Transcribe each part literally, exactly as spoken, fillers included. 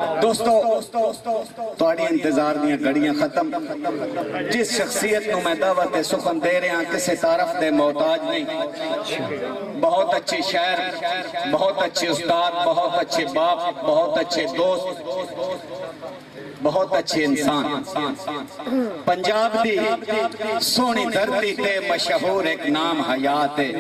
دوستو تھوڑی انتظار دیا گھڑیاں ختم. جس شخصیت نو میں دعوت سخن دے رہے ہیں کسے تعارف دے محتاج نہیں. بہت اچھی شاعر، بہت اچھے استاد، بہت اچھے باپ، بہت اچھے دوست، بہت اچھے انسان. پنجاب دی سونی دھرتی تے مشہور ایک نام حیات ہے.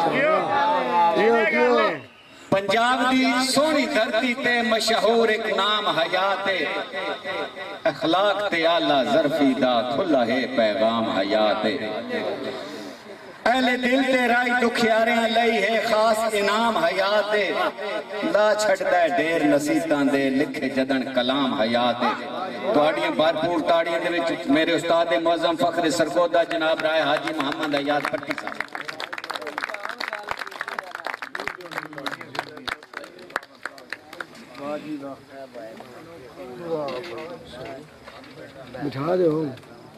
پنجاب دی سونی دھرتی تے مشہور ایک نام حیات ہے. اخلاق تے آلہ ظرفی دا کھلا ہے پیغام حیات ہے. اہل دل تے رائی دکھیاریاں لئی ہے خاص انعام حیات ہے. لا چھڑدا ہے ڈیر نصیتاں دے لکھے جدن کلام حیات ہے. تواڈیاں بھرپور تاڑیاں دے وچ میرے استاد معظم فخر سرگودا جناب رائے حاجی محمد حیات پٹی صاحب. بٹھا دے ہوں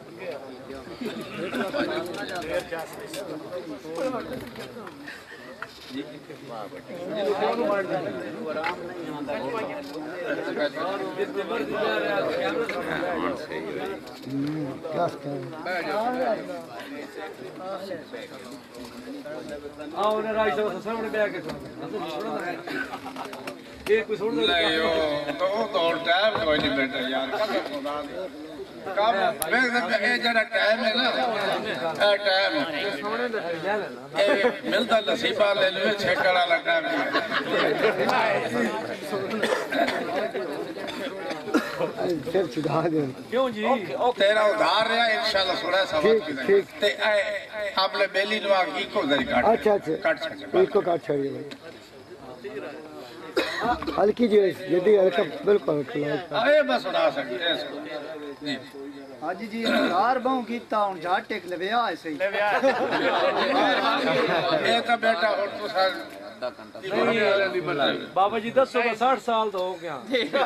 آؤ نے رائی صاحب سے سامنے بیٹھ کے یہ کوئی چھوڑ دے نہیں ہو تو تو ٹائم کوئی نہیں بیٹا یار کدھر خدا دی کام اے جڑا ٹائم ہے نا اے ٹائم اے ملتا نصیبہ لے لوے چھکڑا والا ٹائم پھر چڑھا دے. کیوں جی تیرا ادھار رہا انشاءاللہ سورہ سبق کی ٹھیک تے اے آپ نے بیلی لوا کی کو ذری کاٹ اچھا اچھا کاٹ سکتے ایک کو کاٹ چھڑیے بھائی. ہلکی جو ہے جدی ہلکا بالکل ہلکا. اے بس اڑا سکتے جی حاجی جی ہزار بہوں کیتا ہوں جھاٹ ٹیک لویا ایسے ہی اے تا بیٹا اور تو سر بابا جی دس سو کا ساٹھ سال تو ہو گیا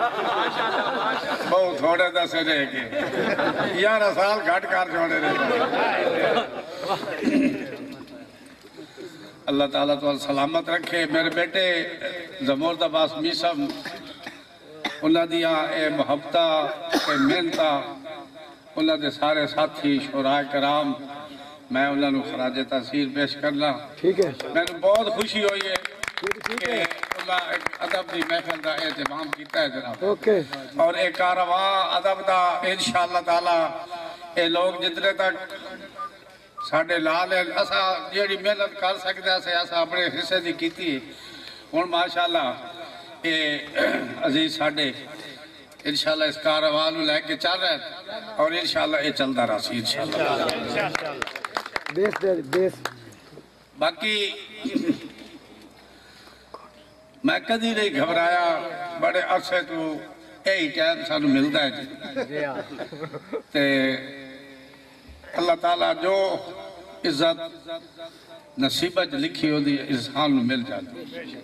بہت تھوڑے دس رہے کے یارہ سال گھٹ کر چھوڑے رہے. اللہ تعالیٰ تو سلامت رکھے. میرے بیٹے زمورد عباس میسم انہاں دیاں اے محبتہ اے محنتہ انہاں دے سارے ساتھی شوراء کرام میں انہاں نو خراج تحسین پیش کرنا. ٹھیک ہے میں نے بہت خوشی ہوئی ہے کہ انہاں ایک ادب دی محفل دا اہتمام کیتا ہے جناب. اوکے اور ایک کارواں ادب دا انشاءاللہ تعالیٰ اے لوگ جتنے تک ساڑھے لال ہے اسا جیڑی محنت کر سکتے ہیں اسا اپنے حصے دی کیتی ہے. اور ماشاءاللہ اے عزیز ساڑھے انشاءاللہ اس کاروان لے کے چل رہے ہیں اور انشاءاللہ اے چلتا رہا سی انشاءاللہ. بیس دے بیس باقی میں کدی نہیں گھبرایا. بڑے عرصے تو یہی ٹائم سانو ملتا ہے جی تے اللہ تعالیٰ جو عزت نصیبت لکھی ہو دی انسان میں مل جاتی.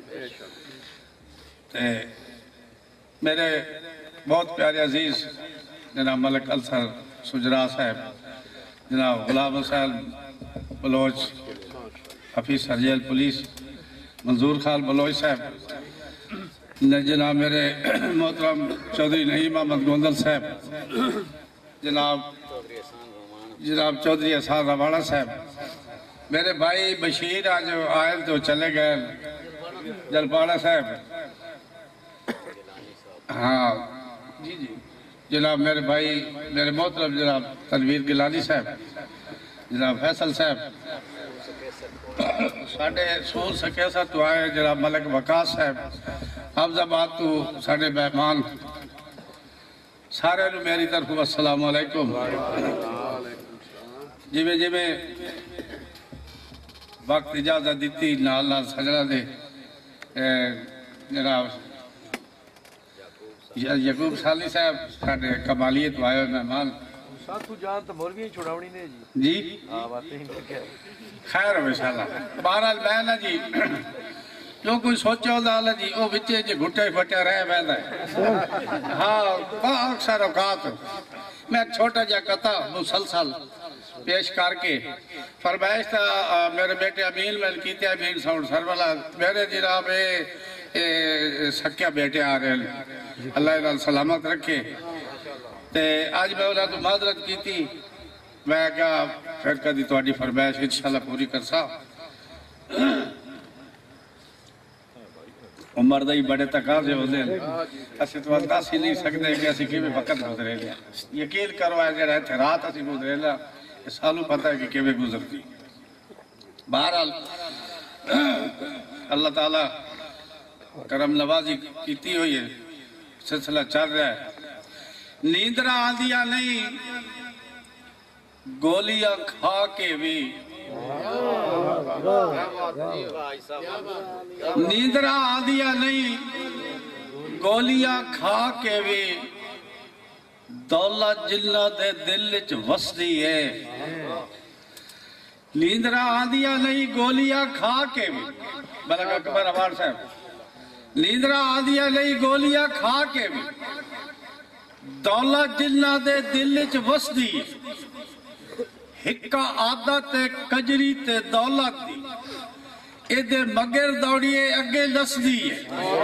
تے میرے بہت پیارے عزیز جناب ملک السر سجرا صاحب، جناب غلام حسین بلوچ حفیظ سرجیل پولیس، منظور خان بلوچ صاحب، جناب میرے محترم چودھری نعیم احمد گوندل صاحب، جناب جناب چودھری احسان رواڑہ صاحب، میرے بھائی بشیر آج آئے تو چلے گئے، جلپاڑہ صاحب، ہاں جی جی جناب میرے بھائی میرے محترم جناب تنویر گلانی صاحب، جناب فیصل صاحب، ساڑھے سور سکیسہ تو آئے جناب ملک وقاص صاحب، حفظ آباد تو ساڑھے مہمان سارے نو میری طرف السلام علیکم. جی میں جی میں وقت اجازت دیتی نال نال سجنہ دے جناب یعقوب سالی صاحب ساڑھے کمالیت وائے مہمان ساتھو جان تو مولوی چھوڑاونی نے جی جی آواتے ہیں خیر ہو انشاءاللہ. بہرحال میں نا جی جو کوئی سوچے ہوتا اللہ جی وہ بچے جی گھٹے پھٹے رہے بیندہ ہے. ہاں بہت اکثر اوقات میں ایک چھوٹا جا قطع مسلسل پیش کر کے فرمائش تھا میرے بیٹے امین میں کیتے امین ساؤنڈ سر والا میرے جناب سکیا بیٹے آ رہے ہیں اللہ انہاں سلامت رکھے تے آج میں انہاں تو معذرت کی تھی میں کہا پھر کدی تواڈی فرمائش انشاءاللہ پوری کرسا عمر دائی بڑے تقاضے ہوتے ہیں اسی تو دس ہی نہیں سکتے کہ اسی کیویں وقت گزرے لیا یقین کرو ہے جڑا تھے رات اسی گزرے لیا سالوں پتہ ہے کہ کیویں گزرتی بہرحال اللہ تعالیٰ کرم نوازی کیتی ہوئی ہے سلسلہ چل رہا ہے نیندرہ آندیاں نہیں گولیاں کھا کے بھی نیندرہ آندیاں نہیں گولیاں کھا کے بھی دولت جنہ دے دل چ وسدی ہے نیندرہ آندیاں نہیں گولیاں کھا کے بھی ملک اکبر عوار صاحب نیندرہ آندیاں نہیں گولیاں کھا کے بھی دولت جنہ دے دل چ وسدی ہے ہکا عادت کجری تے دولت دی ایدے مگر دوڑیے اگے نسدی ہے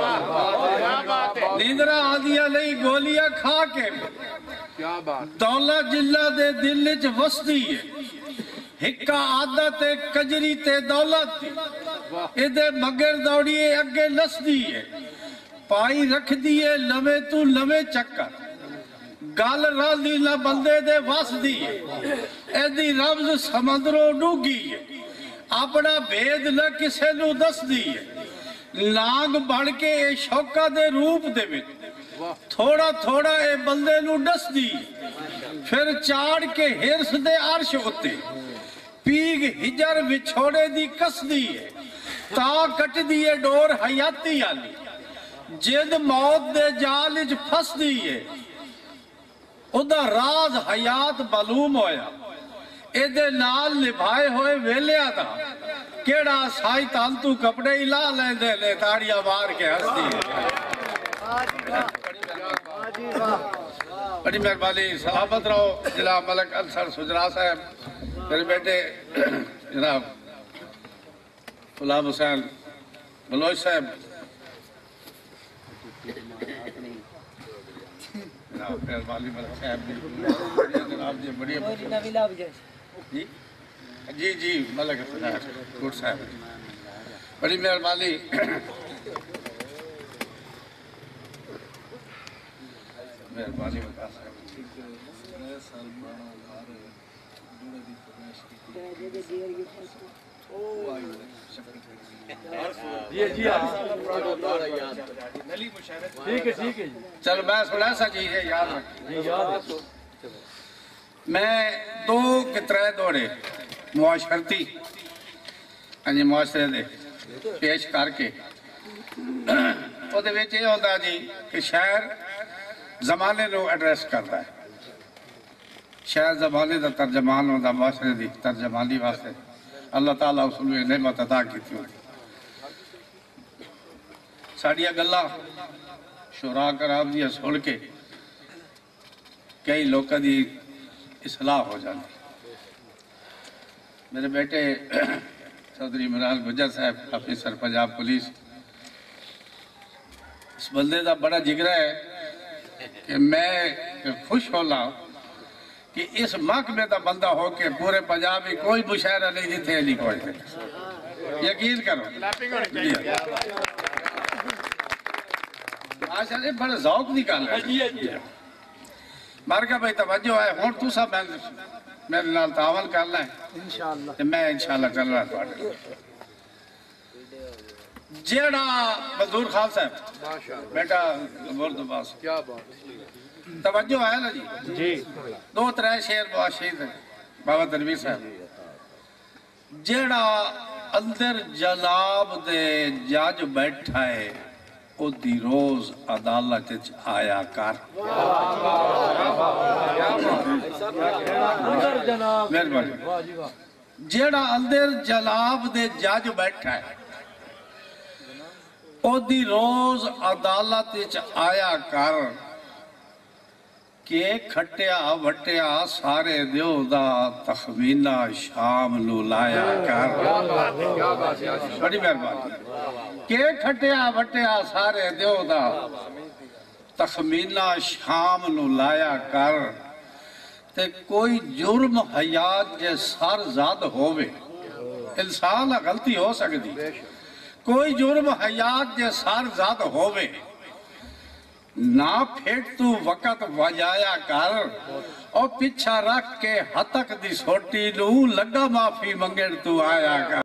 نیندرہ آندیاں نہیں گولیاں کھا کے بھی دولت جنہ دے دل چ وسدی ہے ہکا عادت کجری تے دولت دی ایدے مگر دوڑیے اگے نسدی ہے پائی رکھ دیئے لوے تو لوے چکر گال راضی نہ بندے دے واس دی ہے ایدی رمز سمندروں ڈوگی ہے اپنا بید نہ کسے نو دس دی ہے لانگ بڑھ کے اے شوکہ دے روپ دے میں تھوڑا تھوڑا اے بندے نو ڈس دی ہے پھر چاڑ کے ہرس دے عرش ہوتے پیگ ہجر وچھوڑے دی کس دی ہے تا کٹ دیئے ڈور حیاتی آلی جد موت دے جالج پھس دی ہے اُدھا راز حیات معلوم ہویا ایدے نال نبھائے ہوئے ویلیا دا کیڑا سائی تانتو کپڑے ہی لا لیں دے لے تاڑیاں مار کے ہس دی بڑی مہربانی سلامت رہو جناب ملک انصر سجرا صاحب میرے بیٹے جناب غلام حسین بلوچ صاحب مہربانی ملک صاحب جناب جی بڑی جی جی ملک کوٹ صاحب بڑی مہربانی مہربانی جی جی ٹھیک ہے ٹھیک ہے چل میں سنا سا جی ہے یاد رکھ جی یاد میں دو کترے دوڑے معاشرتی انجی معاشرے دے پیش کر کے وہ دے ویچے یہ ہوتا جی کہ شہر زمانے لو ایڈریس کرتا ہے شہر زمانے دا ترجمان ہوتا معاشرے دی ترجمانی واسطے اللہ تعالیٰ اس لئے نعمت عطا کی تھی ہوتی ساڑیا گلہ شورا کرام دیا سوڑ کے کئی لوگوں دی اصلاح ہو جاتی میرے بیٹے چودھری عمران گجر صاحب آفیسر پنجاب پولیس اس بندے دا بڑا جگرہ ہے کہ میں خوش ہولا کہ اس محکمے دا بندہ ہو کے پورے پنجاب میں کوئی مشاہرہ نہیں جیتے نہیں کوئی تھے یقین کرو آشا نے بڑا ذوق نکال رہا ہے مارکہ بھائی توجہ ہے ہون تو سب میرے نال تعاون کرنا ہے انشاءاللہ میں انشاءاللہ کر رہا ہے جیڑا مزدور خان صاحب بیٹا بول دو باس کیا بات توجہ ہے نا جی جی دو ترے شیر معاشید ہیں بابا تنویر صاحب جیڑا اندر جناب دے جاج بیٹھا ہے او دی روز عدالت آیا کر جیڑا اندر جناب دے جاج بیٹھا ہے او دی روز عدالت آیا کر کہ کھٹیا وٹیا سارے دیو دا تخمینہ شام نو لایا کر بڑی مہربانی کہ کھٹیا وٹیا سارے دیو دا تخمینہ شام نو لایا کر تے کوئی جرم حیات جے سار زاد ہووے انسان غلطی ہو سکتی کوئی جرم حیات جے سار زاد ہووے نہ پھیٹ تو وقت وجایا کر اور پچھا رکھ کے حتک دی سوٹی نو لگا معافی منگن تو آیا کر